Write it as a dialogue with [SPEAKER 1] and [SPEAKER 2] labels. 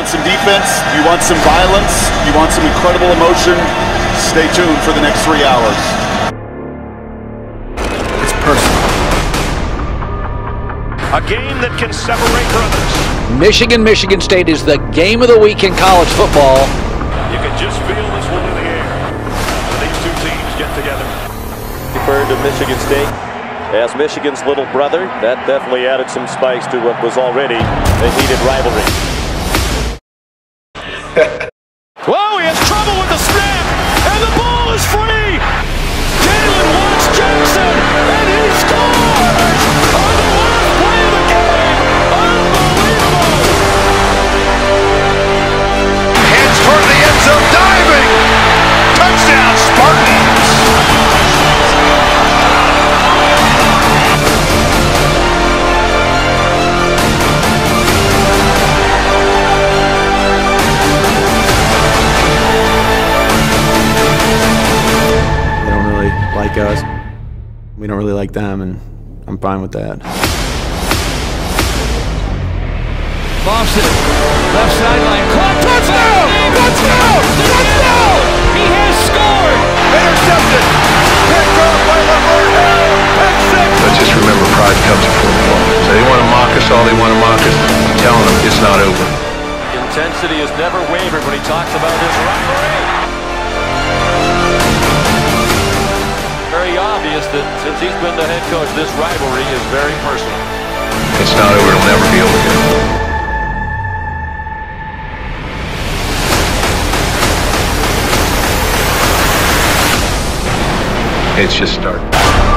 [SPEAKER 1] some defense, you want some violence, you want some incredible emotion, stay tuned for the next 3 hours.
[SPEAKER 2] It's personal.
[SPEAKER 3] A game that can separate brothers.
[SPEAKER 4] Michigan State is the game of the week in college football.
[SPEAKER 3] You can just feel this one in the air when these two teams get together.
[SPEAKER 5] Referred to Michigan State as Michigan's little brother. That definitely added some spice to what was already a heated rivalry.
[SPEAKER 3] Whoa, he has trouble with the snap, and the ball is free! Jalen Watts Jackson, and he scores! On the last play of the game! Unbelievable!
[SPEAKER 2] Heads toward the end zone, diving! Touchdown, Spartans!
[SPEAKER 6] Like us, we don't really like them, and I'm fine with that.
[SPEAKER 4] Boston, left sideline, caught, touchdown! Touchdown! Touchdown! He has scored!
[SPEAKER 2] Intercepted! Picked off by Rivalry! Pick six!
[SPEAKER 7] But just remember, pride comes before the fall. So they want to mock us all they want to mock us. I'm telling them it's not over.
[SPEAKER 5] Intensity has never wavered when he talks about this rivalry. Very obvious that since he's been the head coach, this rivalry is very personal.
[SPEAKER 7] It's not over. It'll never be over again. It's just starting.